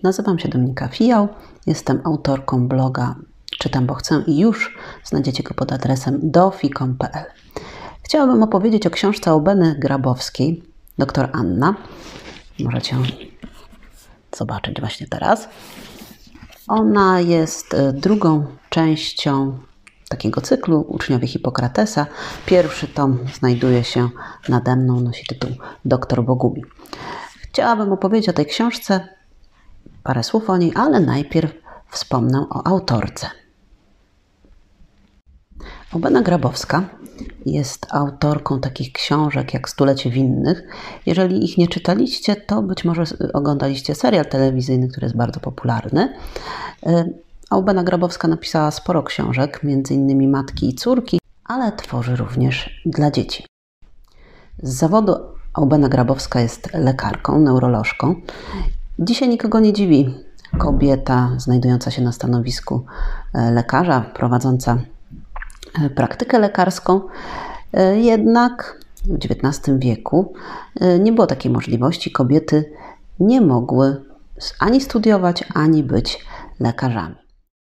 Nazywam się Dominika Fijał, jestem autorką bloga Czytam, bo chcę i już znajdziecie go pod adresem dofi.pl. Chciałabym opowiedzieć o książce Eubeny Grabowskiej, Dr. Anna. Możecie ją zobaczyć właśnie teraz. Ona jest drugą częścią takiego cyklu Uczniowie Hipokratesa. Pierwszy tom znajduje się nade mną, nosi tytuł Doktor Bogumił. Chciałabym opowiedzieć o tej książce, parę słów o niej, ale najpierw wspomnę o autorce. Eubena Grabowska jest autorką takich książek jak Stulecie Winnych. Jeżeli ich nie czytaliście, to być może oglądaliście serial telewizyjny, który jest bardzo popularny. Eubena Grabowska napisała sporo książek, m.in. Matki i córki, ale tworzy również dla dzieci. Z zawodu Eubena Grabowska jest lekarką, neurolożką. Dzisiaj nikogo nie dziwi kobieta znajdująca się na stanowisku lekarza, prowadząca praktykę lekarską. Jednak w XIX wieku nie było takiej możliwości. Kobiety nie mogły ani studiować, ani być lekarzami.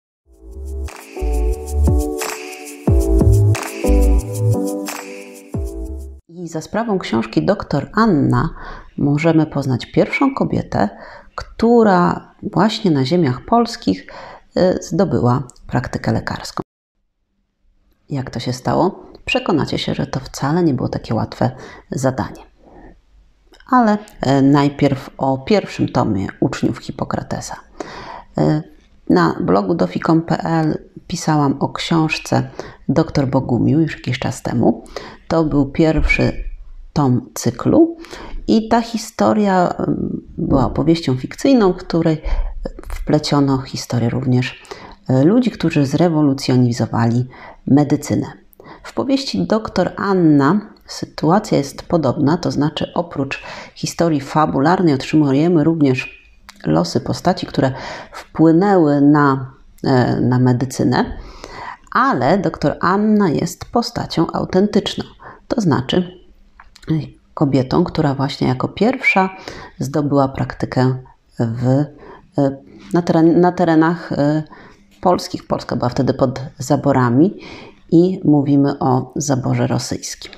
I za sprawą książki Dr. Anna możemy poznać pierwszą kobietę, która właśnie na ziemiach polskich zdobyła praktykę lekarską. Jak to się stało? Przekonacie się, że to wcale nie było takie łatwe zadanie. Ale najpierw o pierwszym tomie Uczniów Hipokratesa. Na blogu dofi.pl pisałam o książce Dr. Bogumił już jakiś czas temu. To był pierwszy tom cyklu i ta historia była opowieścią fikcyjną, w której wpleciono historię również ludzi, którzy zrewolucjonizowali medycynę. W powieści Dr. Anna sytuacja jest podobna, to znaczy oprócz historii fabularnej otrzymujemy również losy postaci, które wpłynęły na medycynę, ale dr Anna jest postacią autentyczną, to znaczy kobietą, która właśnie jako pierwsza zdobyła praktykę na terenach polskich. Polska była wtedy pod zaborami i mówimy o zaborze rosyjskim.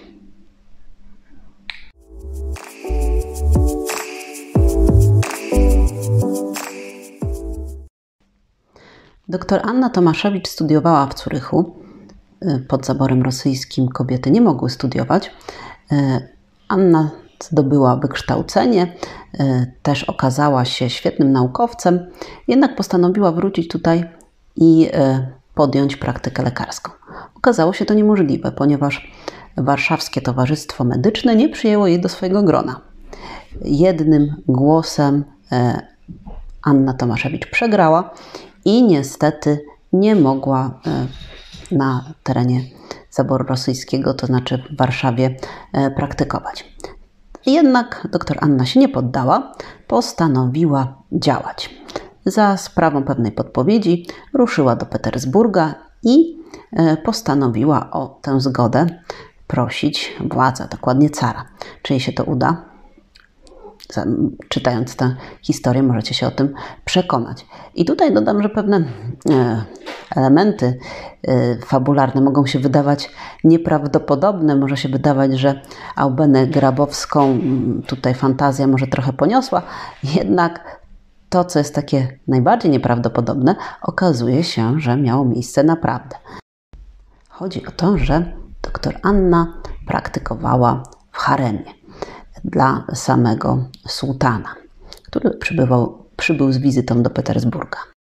Dr. Anna Tomaszewicz studiowała w Zurychu. Pod zaborem rosyjskim kobiety nie mogły studiować. Anna zdobyła wykształcenie, też okazała się świetnym naukowcem, jednak postanowiła wrócić tutaj i podjąć praktykę lekarską. Okazało się to niemożliwe, ponieważ Warszawskie Towarzystwo Medyczne nie przyjęło jej do swojego grona. Jednym głosem Anna Tomaszewicz przegrała i niestety nie mogła na terenie zaboru rosyjskiego, to znaczy w Warszawie, praktykować. Jednak dr Anna się nie poddała, postanowiła działać. Za sprawą pewnej podpowiedzi ruszyła do Petersburga i postanowiła o tę zgodę prosić władza, dokładnie cara. Czy jej się to uda? Czytając tę historię możecie się o tym przekonać. I tutaj dodam, że pewne elementy fabularne mogą się wydawać nieprawdopodobne. Może się wydawać, że Eubenę Grabowską tutaj fantazja może trochę poniosła. Jednak to, co jest takie najbardziej nieprawdopodobne, okazuje się, że miało miejsce naprawdę. Chodzi o to, że dr Anna praktykowała w haremie dla samego sułtana, który przybył z wizytą do Petersburga.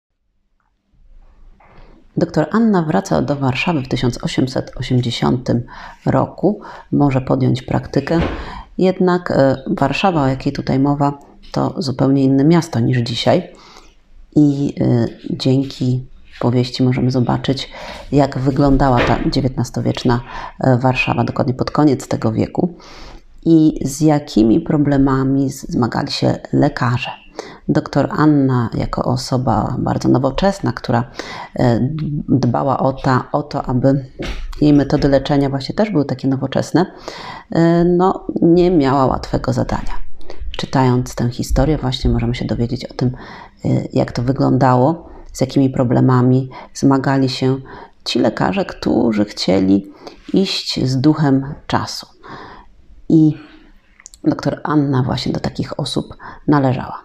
Dr Anna wraca do Warszawy w 1880 roku, może podjąć praktykę, jednak Warszawa, o jakiej tutaj mowa, to zupełnie inne miasto niż dzisiaj i dzięki powieści możemy zobaczyć, jak wyglądała ta XIX-wieczna Warszawa, dokładnie pod koniec tego wieku i z jakimi problemami zmagali się lekarze. Dr Anna jako osoba bardzo nowoczesna, która dbała o to, aby jej metody leczenia właśnie też były takie nowoczesne, no, nie miała łatwego zadania. czytając tę historię, właśnie możemy się dowiedzieć o tym, jak to wyglądało, z jakimi problemami zmagali się ci lekarze, którzy chcieli iść z duchem czasu. I doktor Anna właśnie do takich osób należała.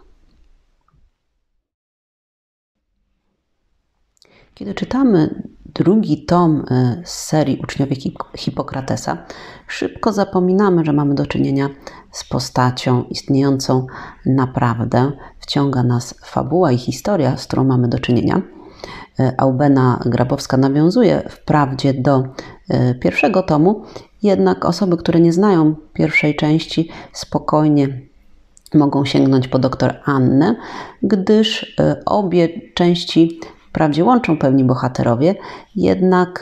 Kiedy czytamy drugi tom z serii Uczniowie Hipokratesa, szybko zapominamy, że mamy do czynienia z postacią istniejącą naprawdę. Wciąga nas fabuła i historia, z którą mamy do czynienia. Eubena Grabowska nawiązuje wprawdzie do pierwszego tomu, jednak osoby, które nie znają pierwszej części, spokojnie mogą sięgnąć po doktor Annę, gdyż obie części wprawdzie łączą pewni bohaterowie, jednak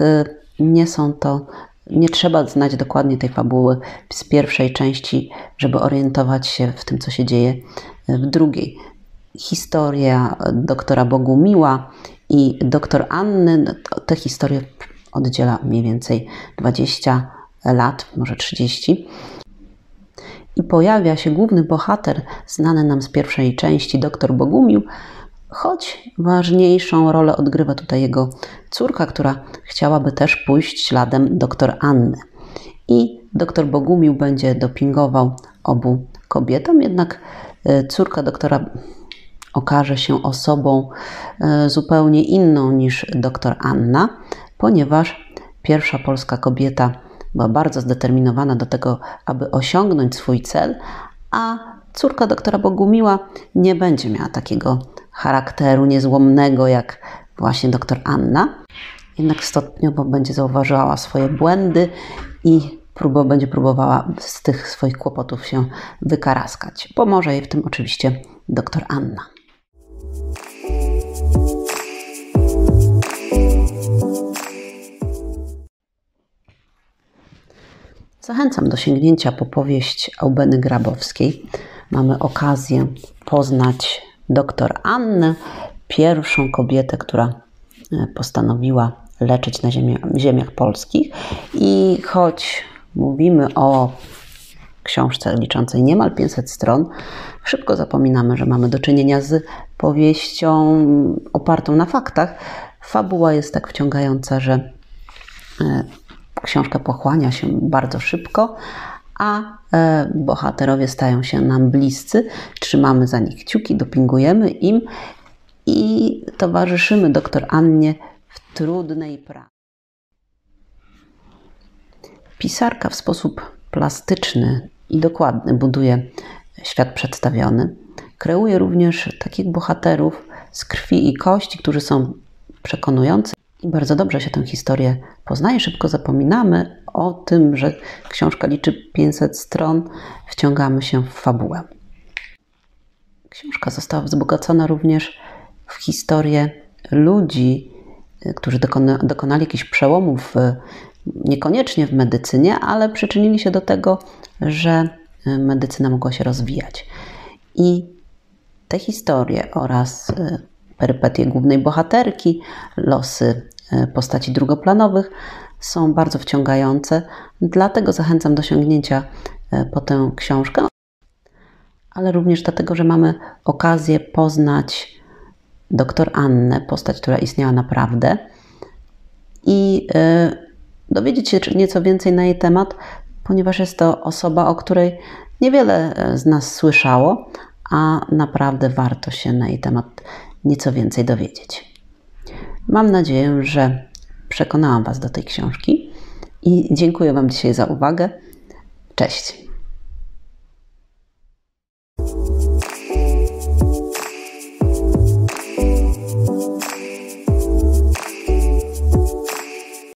nie trzeba znać dokładnie tej fabuły z pierwszej części, żeby orientować się w tym, co się dzieje w drugiej. Historia doktora Bogumiła i doktor Anny, te historie oddziela mniej więcej 20 lat, może 30. I pojawia się główny bohater, znany nam z pierwszej części, doktor Bogumił, choć ważniejszą rolę odgrywa tutaj jego córka, która chciałaby też pójść śladem doktor Anny. I doktor Bogumił będzie dopingował obu kobietom, jednak córka doktora okaże się osobą zupełnie inną niż doktor Anna, ponieważ pierwsza polska kobieta była bardzo zdeterminowana do tego, aby osiągnąć swój cel, a córka doktora Bogumiła nie będzie miała takiego charakteru niezłomnego jak właśnie doktor Anna. Jednak stopniowo będzie zauważała swoje błędy i będzie próbowała z tych swoich kłopotów się wykaraskać. Pomoże jej w tym oczywiście doktor Anna. Zachęcam do sięgnięcia po powieść Eubeny Grabowskiej. Mamy okazję poznać doktor Annę, pierwszą kobietę, która postanowiła leczyć na ziemiach polskich. I choć mówimy o książce liczącej niemal 500 stron, szybko zapominamy, że mamy do czynienia z powieścią opartą na faktach. Fabuła jest tak wciągająca, że książka pochłania się bardzo szybko, a bohaterowie stają się nam bliscy. Trzymamy za nich kciuki, dopingujemy im i towarzyszymy doktor Annie w trudnej pracy. Pisarka w sposób plastyczny i dokładny buduje świat przedstawiony. Kreuje również takich bohaterów z krwi i kości, którzy są przekonujący. I bardzo dobrze się tę historię poznaje. Szybko zapominamy o tym, że książka liczy 500 stron. Wciągamy się w fabułę. Książka została wzbogacona również w historię ludzi, którzy dokonali jakichś przełomów, niekoniecznie w medycynie, ale przyczynili się do tego, że medycyna mogła się rozwijać. I te historie oraz perypetie głównej bohaterki, losy postaci drugoplanowych są bardzo wciągające. Dlatego zachęcam do sięgnięcia po tę książkę, ale również dlatego, że mamy okazję poznać doktor Annę, postać, która istniała naprawdę i dowiedzieć się nieco więcej na jej temat, ponieważ jest to osoba, o której niewiele z nas słyszało, a naprawdę warto się na jej temat nieco więcej dowiedzieć. Mam nadzieję, że przekonałam Was do tej książki i dziękuję Wam dzisiaj za uwagę. Cześć!